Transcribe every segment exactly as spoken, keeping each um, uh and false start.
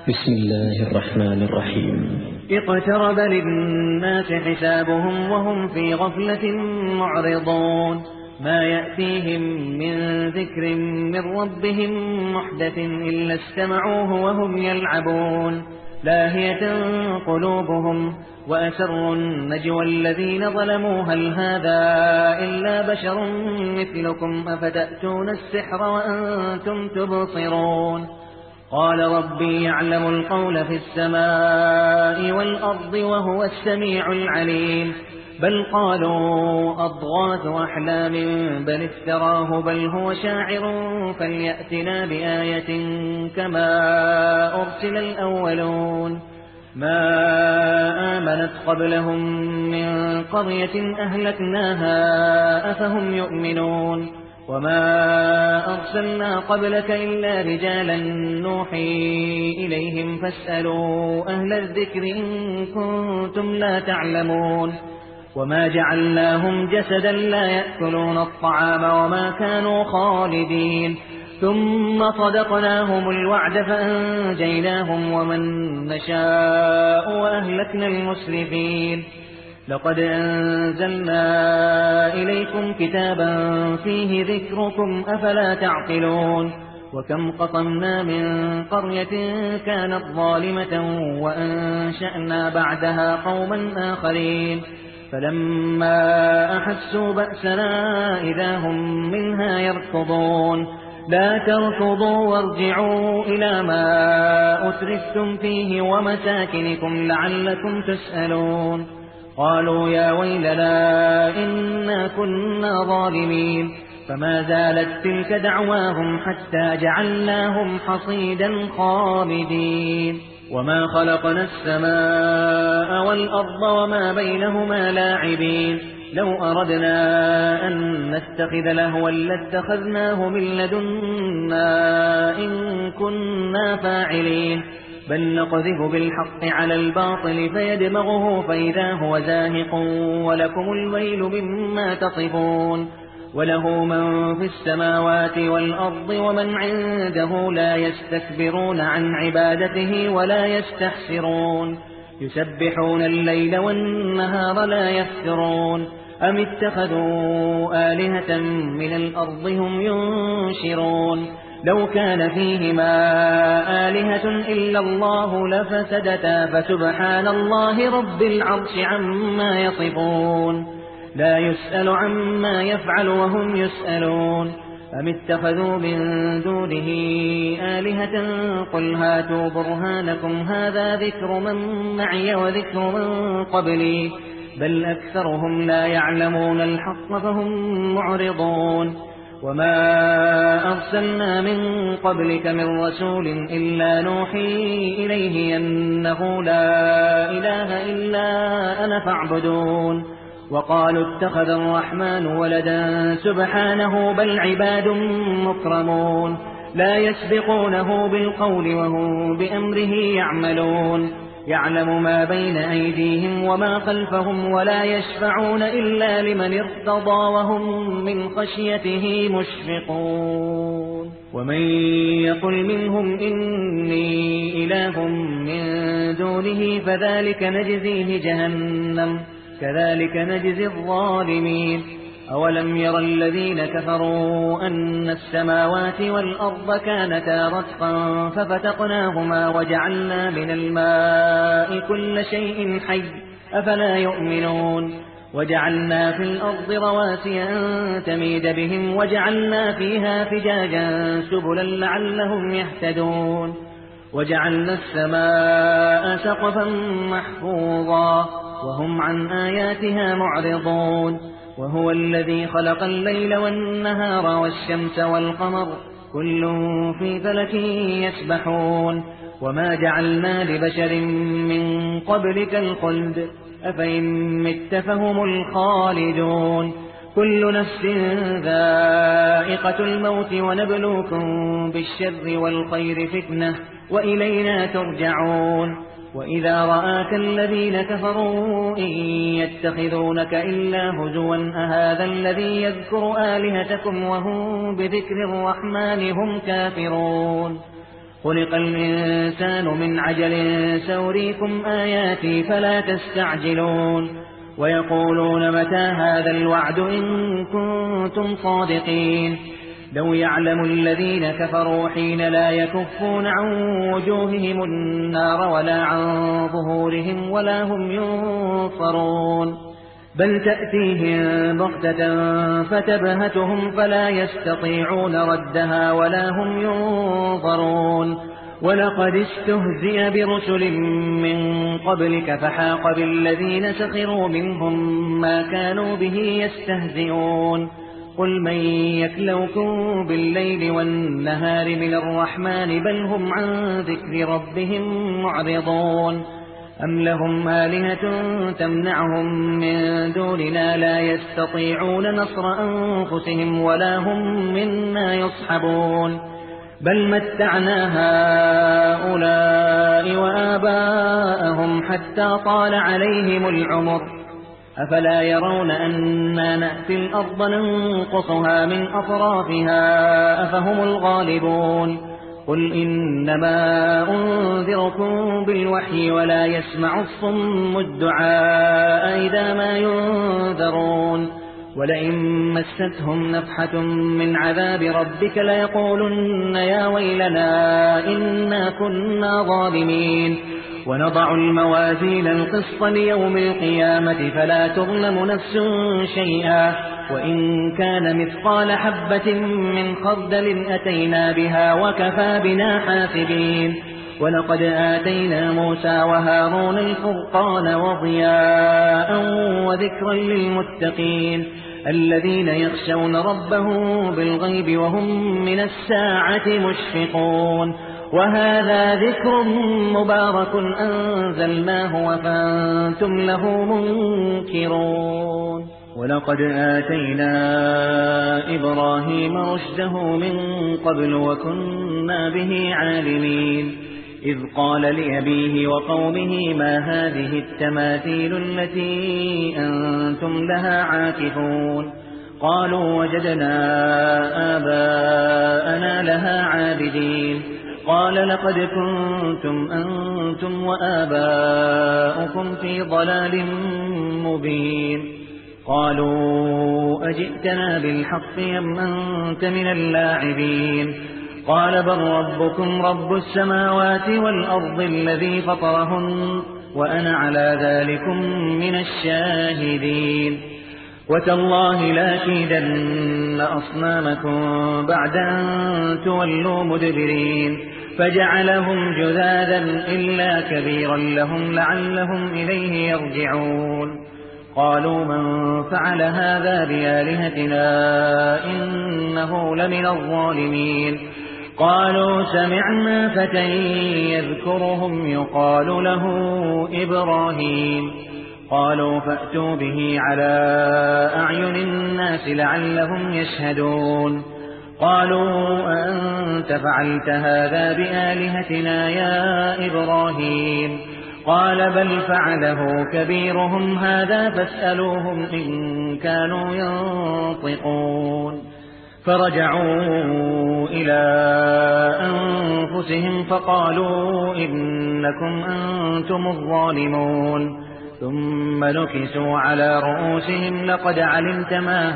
بسم الله الرحمن الرحيم. اقترب للناس حسابهم وهم في غفلة معرضون ما يأتيهم من ذكر من ربهم محدث إلا استمعوه وهم يلعبون لاهية قلوبهم وأسروا النجوى الذين ظلموا هل هذا إلا بشر مثلكم أفتأتون السحر وأنتم تبصرون قال ربي يعلم القول في السماء والأرض وهو السميع العليم بل قالوا أضغاث أحلام بل افتراه بل هو شاعر فليأتنا بآية كما أرسل الأولون ما آمنت قبلهم من قرية أهلكناها أفهم يؤمنون وما أرسلنا قبلك إلا رجالا نوحي إليهم فاسألوا أهل الذكر إن كنتم لا تعلمون وما جعلناهم جسدا لا يأكلون الطعام وما كانوا خالدين ثم صدقناهم الوعد فأنجيناهم ومن نشاء وأهلكنا المسرفين لقد أنزلنا إليكم كتابا فيه ذكركم أفلا تعقلون وكم قطمنا من قرية كانت ظالمة وأنشأنا بعدها قوما آخرين فلما أحسوا بأسنا إذا هم منها يركضون لا تركضوا وارجعوا إلى ما أترفتم فيه ومساكنكم لعلكم تسألون قالوا يا ويلنا إنا كنا ظالمين فما زالت تلك دعواهم حتى جعلناهم حصيدا خامدين وما خلقنا السماء والأرض وما بينهما لاعبين لو أردنا أن نتخذ لهوا لاتخذناه من لدنا إن كنا فاعلين بل نقذف بالحق على الباطل فيدمغه فإذا هو زاهق ولكم الويل مما تصفون وله من في السماوات والأرض ومن عنده لا يستكبرون عن عبادته ولا يستحسرون يسبحون الليل والنهار لا يفترون أم اتخذوا آلهة من الأرض هم ينشرون لو كان فيهما آلهة إلا الله لفسدتا فسبحان الله رب العرش عما يصفون لا يسأل عما يفعل وهم يسألون أم اتخذوا من دونه آلهة قل هاتوا برهانكم هذا ذكر من معي وذكر من قبلي بل أكثرهم لا يعلمون الحق فهم معرضون وما أرسلنا من قبلك من رسول إلا نوحي إليه أنه لا إله إلا أنا فاعبدون وقالوا اتخذ الرحمن ولدا سبحانه بل عباد مكرمون لا يسبقونه بالقول وهم بأمره يعملون يعلم ما بين أيديهم وما خلفهم ولا يشفعون إلا لمن ارتضى وهم من خشيته مشفقون ومن يقل منهم إني إله من دونه فذلك نجزيه جهنم كذلك نجزي الظالمين أولم ير الذين كفروا أن السماوات والأرض كانتا رتقا ففتقناهما وجعلنا من الماء كل شيء حي أفلا يؤمنون وجعلنا في الأرض رواسي أن تميد بهم وجعلنا فيها فجاجا سبلا لعلهم يهتدون وجعلنا السماء سقفا محفوظا وهم عن آياتها معرضون وهو الذي خلق الليل والنهار والشمس والقمر كل في فلك يسبحون وما جعلنا لبشر من قبلك الخلد أفإن مت فهم الخالدون كل نفس ذائقة الموت ونبلوكم بالشر والخير فتنة وإلينا ترجعون وإذا رآك الذين كفروا إن يتخذونك إلا هزوا أهذا الذي يذكر آلهتكم وهم بذكر الرحمن هم كافرون خلق الإنسان من عجل سأريكم آياتي فلا تستعجلون ويقولون متى هذا الوعد إن كنتم صادقين لو يعلم الذين كفروا حين لا يكفون عن وجوههم النار ولا عن ظهورهم ولا هم ينصرون بل تأتيهم بغتة فتبهتهم فلا يستطيعون ردها ولا هم ينظرون ولقد استهزئ برسل من قبلك فحاق بالذين سخروا منهم ما كانوا به يستهزئون قل من يكلوكم بالليل والنهار من الرحمن بل هم عن ذكر ربهم معرضون أم لهم آلهة تمنعهم من دوننا لا يستطيعون نصر أنفسهم ولا هم منا يصحبون بل متعنا هؤلاء وآباءهم حتى طال عليهم العمر أفلا يرون أنا نأتي الأرض ننقصها من أطرافها أفهم الغالبون قل إنما أنذركم بالوحي ولا يسمع الصم الدعاء إذا ما ينذرون ولئن مستهم نفحة من عذاب ربك ليقولن يا ويلنا إنا كنا ظالمين ونضع الموازين القسط ليوم القيامة فلا تظلم نفس شيئا وإن كان مثقال حبة من خردل أتينا بها وكفى بنا حاسبين ولقد آتينا موسى وهارون الفرقان وضياء وذكرا للمتقين الذين يخشون ربهم بالغيب وهم من الساعة مشفقون وهذا ذكر مبارك أنزلناه وفأنتم له منكرون ولقد آتينا إبراهيم رشده من قبل وكنا به عالمين إذ قال لأبيه وقومه ما هذه التماثيل التي أنتم لها عاكفون قالوا وجدنا آباءنا لها عابدين قال لقد كنتم أنتم وآباؤكم في ضلال مبين قالوا أجئتنا بالحق أم أنت من اللاعبين قال بل ربكم رب السماوات والأرض الذي فطرهن وأنا على ذلكم من الشاهدين وتالله لأكيدن أصنامكم بعد أن تولوا مدبرين فجعلهم جذاذا إلا كبيرا لهم لعلهم إليه يرجعون قالوا من فعل هذا بآلهتنا إنه لمن الظالمين قالوا سمعنا فتى يذكرهم يقال له إبراهيم قالوا فأتوا به على أعين الناس لعلهم يشهدون قالوا أنت فعلت هذا بآلهتنا يا إبراهيم قال بل فعله كبيرهم هذا فاسألوهم إن كانوا ينطقون فرجعوا إلى أنفسهم فقالوا إنكم أنتم الظالمون ثم نكسوا على رؤوسهم لقد علمت ما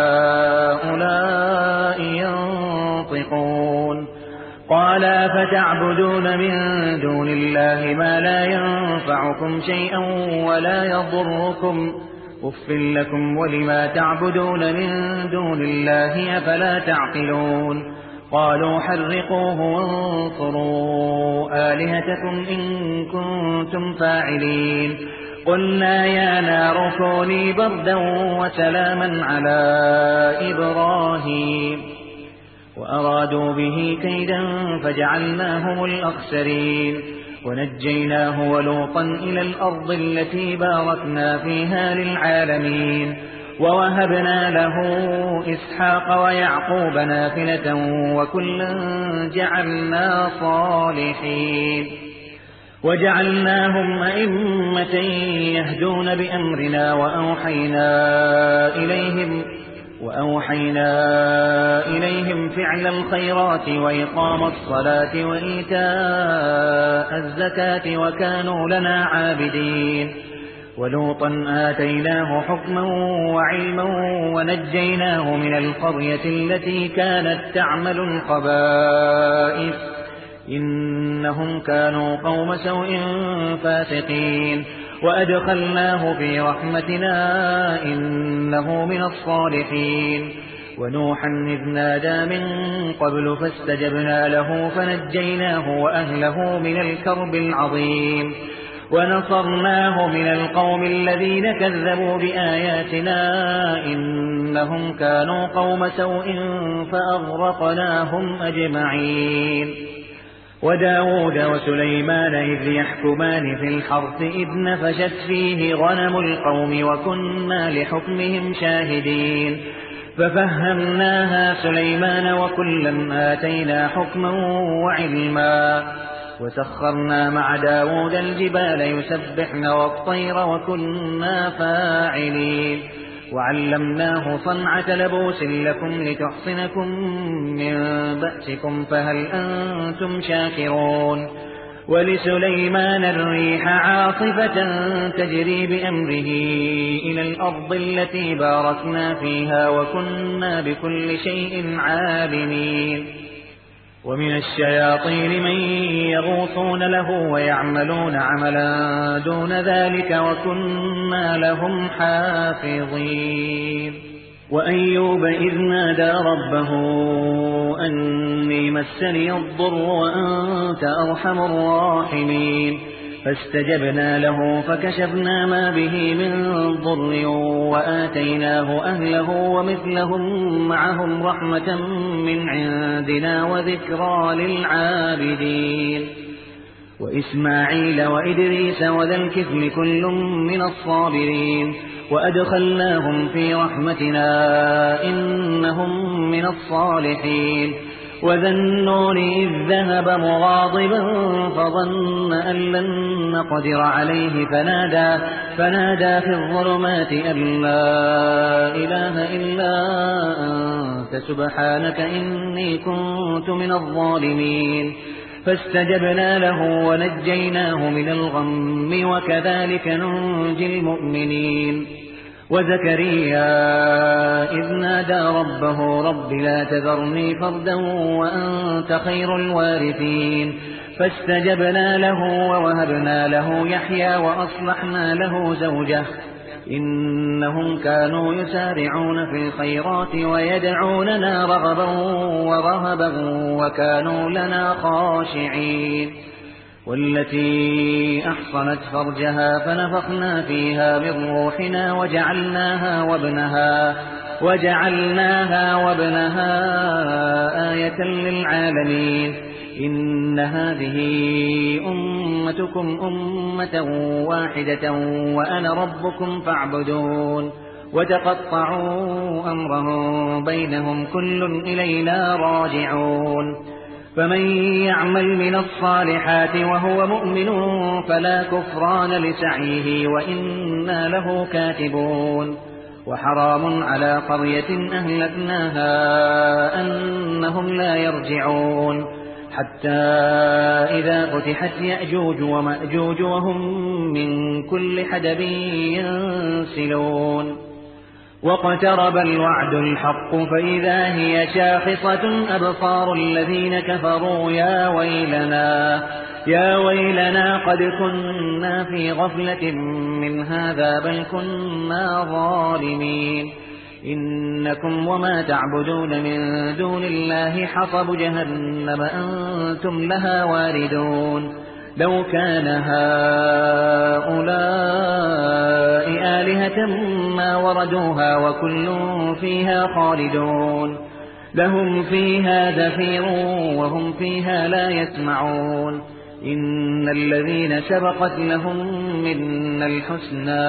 هؤلاء ينطقون قال فتعبدون من دون الله ما لا ينفعكم شيئا ولا يضركم أف لكم ولما تعبدون من دون الله أفلا تعقلون قالوا حرقوه وانصروا آلهتكم إن كنتم فاعلين قلنا يا نار كوني بردا وسلاما على إبراهيم وأرادوا به كيدا فجعلناهم الأخسرين ونجيناه ولوطا إلى الأرض التي باركنا فيها للعالمين ووهبنا له إسحاق ويعقوب نافلة وكلا جعلنا صالحين وجعلناهم أئمة يهدون بأمرنا وأوحينا إليهم وأوحينا إليهم فعل الخيرات وإقام الصلاة وإيتاء الزكاة وكانوا لنا عابدين. ولوطا آتيناه حكما وعلما ونجيناه من القرية التي كانت تعمل الخبائث إنهم كانوا قوم سوء فاسقين. وأدخلناه في رحمتنا إنه من الصالحين. ونوحا إذ نادى من قبل فاستجبنا له فنجيناه وأهله من الكرب العظيم ونصرناه من القوم الذين كذبوا بآياتنا إنهم كانوا قوم سوء فأغرقناهم أجمعين. وداود وسليمان إذ يحكمان في الحرث إذ نفشت فيه غنم القوم وكنا لحكمهم شاهدين. ففهمناها سليمان وكلا آتينا حكما وعلما وسخرنا مع داود الجبال يسبحن والطير وكنا فاعلين. وعلمناه صنعة لبوس لكم لتحصنكم من بأسكم فهل أنتم شاكرون. ولسليمان الريح عاصفة تجري بأمره إلى الأرض التي باركنا فيها وكنا بكل شيء عالمين. ومن الشياطين من يغوصون له ويعملون عملا دون ذلك وكنا لهم حافظين. وأيوب إذ نادى ربه أني مسني الضر وأنت أرحم الراحمين. فاستجبنا له فكشفنا ما به من ضر وآتيناه أهله ومثلهم معهم رحمة من عندنا وذكرى للعابدين. وإسماعيل وإدريس وذا الكفل كل من الصابرين وأدخلناهم في رحمتنا إنهم من الصالحين. وذا النون إذ ذهب مغاضبا فظن أن لن نقدر عليه فنادى, فنادى في الظلمات أن لا إله إلا أنت سبحانك إني كنت من الظالمين. فاستجبنا له ونجيناه من الغم وكذلك ننجي المؤمنين. وزكريا إذ نادى ربه رب لا تذرني فردا وأنت خير الوارثين. فاستجبنا له ووهبنا له يحيى وأصلحنا له زوجه إنهم كانوا يسارعون في الخيرات ويدعوننا رغبا ورهبا وكانوا لنا خاشعين. والتي أحصنت فرجها فنفخنا فيها من روحنا وجعلناها وابنها, وجعلناها وابنها آية للعالمين. إن هذه أمتكم أمة واحدة وأنا ربكم فاعبدون. وتقطعوا أمرهم بينهم كل إلينا راجعون. فمن يعمل من الصالحات وهو مؤمن فلا كفران لسعيه وإنا له كاتبون. وحرام على قرية أهلكناها أنهم لا يرجعون حتى إذا فتحت يأجوج ومأجوج وهم من كل حدب ينسلون. واقترب الوعد الحق فإذا هي شاخصة أبصار الذين كفروا يا ويلنا, يا ويلنا قد كنا في غفلة من هذا بل كنا ظالمين. إنكم وما تعبدون من دون الله حصب جهنم أنتم لها واردون. لو كان هؤلاء آلهة ما وردوها وكل فيها خالدون. لهم فيها زفير وهم فيها لا يسمعون. إن الذين سبقت لهم منا الحسنى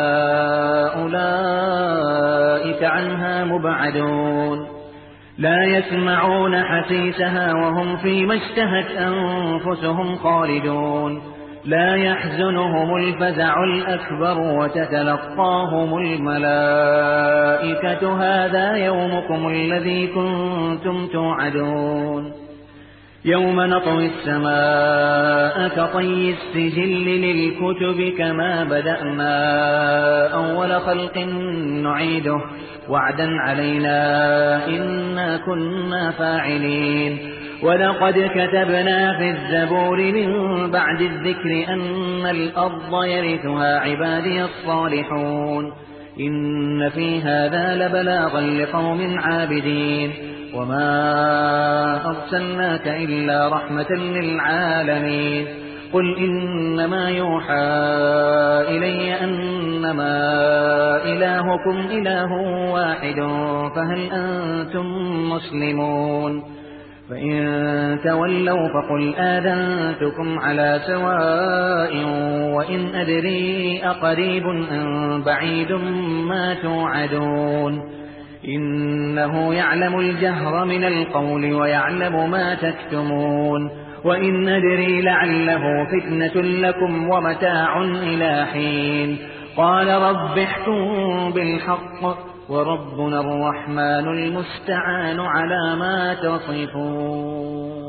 أولئك عنها مبعدون. لا يسمعون حسيسها وهم فيما اشتهت أنفسهم خالدون. لا يحزنهم الفزع الأكبر وتتلقاهم الملائكة هذا يومكم الذي كنتم توعدون يوم نطوي السماء كطي السجل للكتب كما بدأنا أول خلق نعيده وعدا علينا إنا كنا فاعلين ولقد كتبنا في الزبور من بعد الذكر أن الأرض يرثها عبادي الصالحون إن في هذا لبلاغا لقوم عابدين وما أرسلناك إلا رحمة للعالمين قل إنما يوحى إلي أنما إلهكم إله واحد فهل أنتم مسلمون فإن تولوا فقل آذنتكم على سواء وإن أدري أقريب أم بعيد ما توعدون إنه يعلم الجهر من القول ويعلم ما تكتمون وإن أدري لعله فتنة لكم ومتاع إلى حين قال رب احكم بالحق وربنا الرحمن المستعان على ما تصفون